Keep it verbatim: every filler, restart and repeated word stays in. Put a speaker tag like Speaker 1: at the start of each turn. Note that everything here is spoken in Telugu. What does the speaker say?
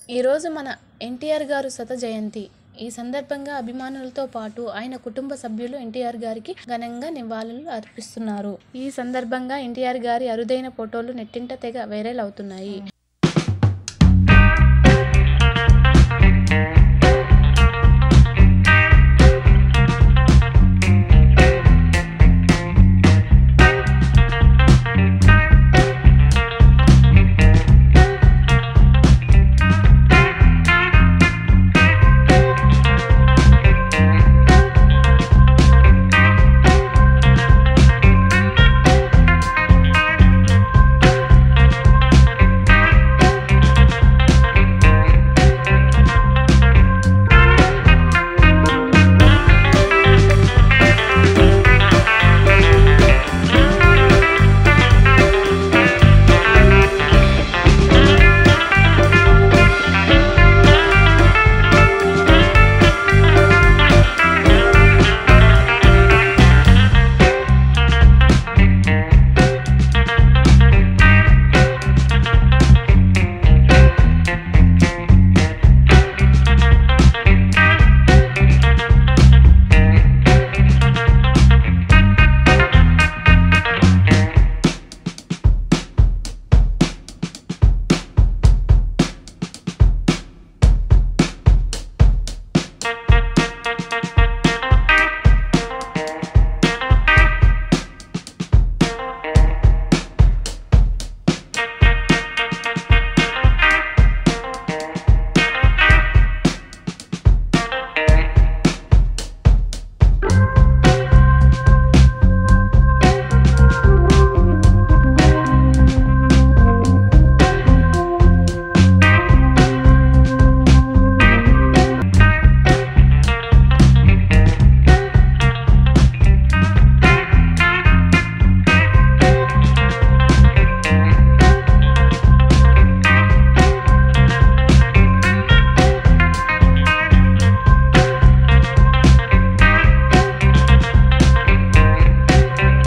Speaker 1: ఈరోజు మన ఎన్టీఆర్ గారు శత జయంతి. ఈ సందర్భంగా అభిమానులతో పాటు ఆయన కుటుంబ సభ్యులు ఎన్టీఆర్ గారికి ఘనంగా నివాళులు అర్పిస్తున్నారు. ఈ సందర్భంగా ఎన్టీఆర్ గారి అరుదైన ఫోటోలు నెట్టింట తెగ వైరల్ అవుతున్నాయి.